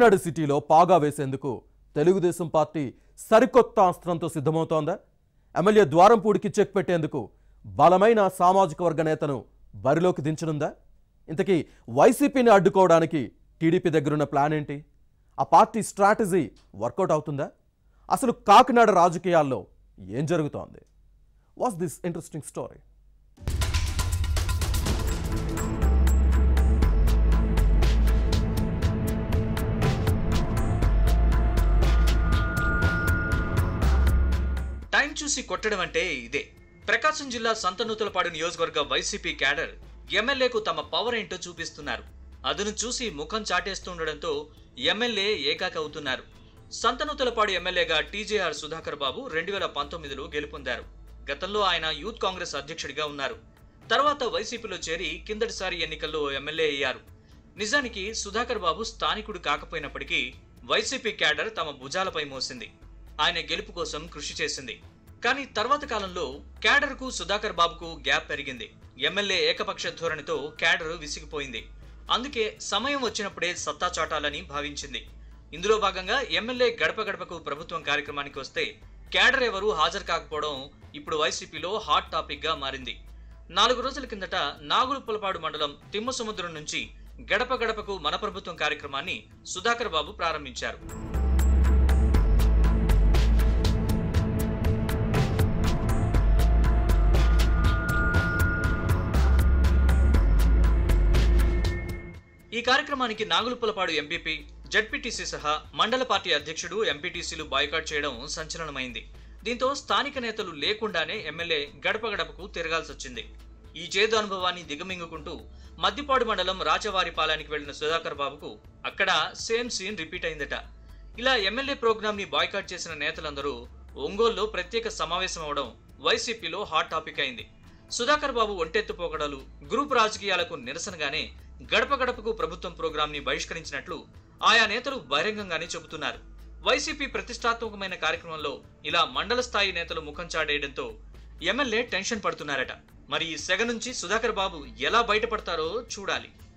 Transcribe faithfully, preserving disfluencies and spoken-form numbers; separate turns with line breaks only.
కాకినాడ సిటీలో పాగా వేసేందుకు తెలుగుదేశం పార్టీ సరికొత్త అస్త్రంతో సిద్ధమవుతోందా? ఎమ్మెల్యే ద్వారంపూడికి చెక్ పెట్టేందుకు బలమైన సామాజిక వర్గ నేతను బరిలోకి దించనుందా? ఇంతకీ వైసీపీని అడ్డుకోవడానికి టీడీపీ దగ్గరున్న ప్లాన్ ఏంటి? ఆ పార్టీ స్ట్రాటజీ వర్కౌట్ అవుతుందా? అసలు కాకినాడ రాజకీయాల్లో ఏం జరుగుతోంది? What's this interesting story?
Time చూసి కొట్టడం అంటే ఇదే. ప్రకాశం జిల్లా సంతనూతలపాడు నియోజకవర్గ వైసీపీ క్యాడర్ ఎమ్మెల్యేకు తమ పవర్ ఏంటో చూపిస్తున్నారు. అదును చూసి ముఖం చాటేస్తుండడంతో ఎమ్మెల్యే ఏకాకి అవుతున్నారు. సంతనూతలపాడు ఎమ్మెల్యేగా టీజేఆర్ సుధాకర్ బాబు రెండు వేల పంతొమ్మిదిలో గెలుపొందారు. గతంలో ఆయన యూత్ కాంగ్రెస్ అధ్యక్షుడిగా ఉన్నారు. తర్వాత వైసీపీలో చేరి కిందటిసారి ఎన్నికల్లో ఎమ్మెల్యే అయ్యారు. నిజానికి సుధాకర్ బాబు స్థానికుడు కాకపోయినప్పటికీ వైసీపీ క్యాడర్ తమ భుజాలపై మోసింది. ఆయన గెలుపు కోసం కృషి చేసింది. కానీ తర్వాత కాలంలో క్యాడర్ కు సుధాకర్ బాబుకు గ్యాప్ పెరిగింది. ఎమ్మెల్యే ఏకపక్ష ధోరణితో క్యాడర్ విసిగిపోయింది. అందుకే సమయం వచ్చినప్పుడే సత్తా చాటాలని భావించింది. ఇందులో భాగంగా ఎమ్మెల్యే గడప గడపకు ప్రభుత్వం కార్యక్రమానికి వస్తే క్యాడర్ ఎవరూ హాజరు కాకపోవడం ఇప్పుడు వైసీపీలో హాట్ టాపిక్ గా మారింది. నాలుగు రోజుల కిందట నాగులుపులపాడు మండలం తిమ్మసముద్రం నుంచి గడప గడపకు మన ప్రభుత్వం కార్యక్రమాన్ని సుధాకర్ బాబు ప్రారంభించారు. ఈ కార్యక్రమానికి నాగులుపులపాడు ఎంపీపీ, జడ్పీటీసీ సహా మండల పార్టీ అధ్యక్షుడు, ఎంపీటీసీలు బాయ్కాట్ చేయడం సంచలనమైంది. దీంతో స్థానిక నేతలు లేకుండానే ఎమ్మెల్యే గడప గడపకు తిరగాల్సి వచ్చింది. ఈ చేదు అనుభవాన్ని దిగమింగుకుంటూ మద్దిపాడు మండలం రాచవారిపాలెనికి వెళ్లిన సుధాకర్ బాబుకు అక్కడ సేమ్ సీన్ రిపీట్ అయిందట. ఇలా ఎమ్మెల్యే ప్రోగ్రామ్ ని బాయ్కాట్ చేసిన నేతలందరూ ఒంగోలులో ప్రత్యేక సమావేశం అవడం వైసీపీలో హాట్ టాపిక్ అయింది. సుధాకర్ బాబు ఒంటెత్తు పోకడలు, గ్రూప్ రాజకీయాలకు నిరసనగానే గడప గడపకు ప్రభుత్వం ప్రోగ్రాం ని బహిష్కరించినట్లు ఆయా నేతలు బహిరంగంగానే చెబుతున్నారు. వైసీపీ ప్రతిష్టాత్మకమైన కార్యక్రమంలో ఇలా మండల స్థాయి నేతలు ముఖం చాటేయడంతో ఎమ్మెల్యే టెన్షన్ పడుతున్నారట. మరి ఈ సెగ నుంచి సుధాకర్ బాబు ఎలా బయటపడతారో చూడాలి.